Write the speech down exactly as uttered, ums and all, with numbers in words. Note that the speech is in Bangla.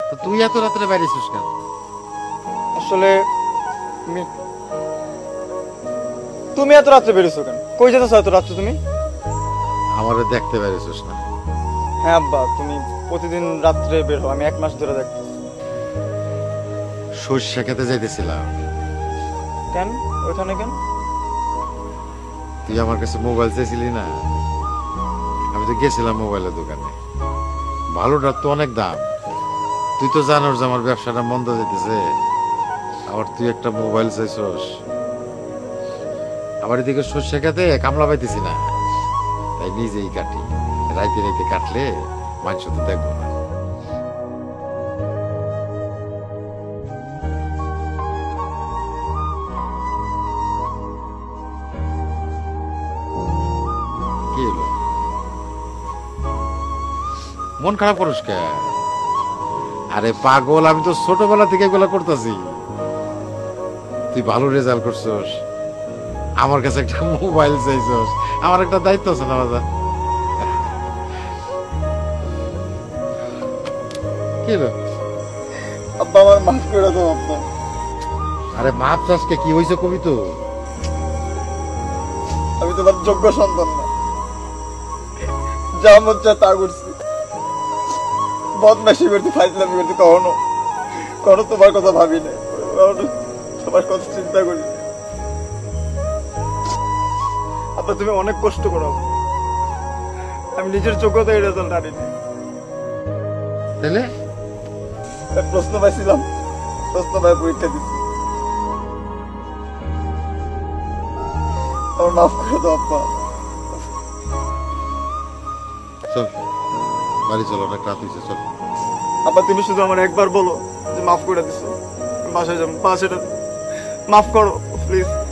তো তুই এত রাত্রে বাইরেছিস কেন? আসলে মি- তুমি এত রাত্রে বেরোছো কেন? কই যেতেছো এত রাত্রে তুমি? আমারে দেখতে বাইরেছিস না? হ্যাঁ আব্বা, তুমি প্রতিদিন রাত্রে বের হও, আমি এক মাস ধরে দেখতেছি। সর্ষে খেতে যাইতেছিলাম। কেন ওইখানে কেন? তুই আমার কাছে মোবাইল চাইছিলি না, আমি তো গেছিলাম মোবাইলের দোকানে। ভালোটার তো অনেক দাম, তুই তো জানোর যে আমার ব্যবসাটা মন্দ যেতেছে, আবার তুই একটা মোবাইল চাইছস। আবার এদিকে সর্ষে খেতে কামলা পাইতেছি না, তাই নিজেই কাটি। রাইতে রাইতে কাটলে মানুষ তো দেখবো না। কি হলো, মন খারাপ করিস কে? আরে পাগল, আমি তো ছোটবেলা থেকে এগুলা করতেছি। তুই ভালো রেজাল্ট করছস, আমার কাছে একটা মোবাইল চাইছস, আমার একটা দায়িত্ব আছে না বাজা? কি হলো? আব্বা আমার মাফ করে দাও আব্বা। আরে মাপ চাষকে কি হয়েছে কবি তো? আমি তোমার যোগ্য সন্তান না, যা মন চায় তা করছি। বদমাইশি করতে, ফাইজলামি করতে, কখনো কখনো তোমার কথা ভাবি না, কখনো তোমার কথা চিন্তা করি না। আব্বা তুমি অনেক কষ্ট করো, আমি নিজের যোগ্যতায় রেজাল্ট আনিনি। তাহলে প্রশ্ন পাইছিলাম, প্রশ্ন পাই পরীক্ষা দিচ্ছি। আমার মাফ করে দাও আব্বা। চল বাড়ি চল, অনেক রাত হয়েছে, চল। আব্বা তুমি শুধু আমার একবার বলো যে মাফ করে দিছো, বাসায় যাবো, বাসাটা মাফ করো প্লিজ।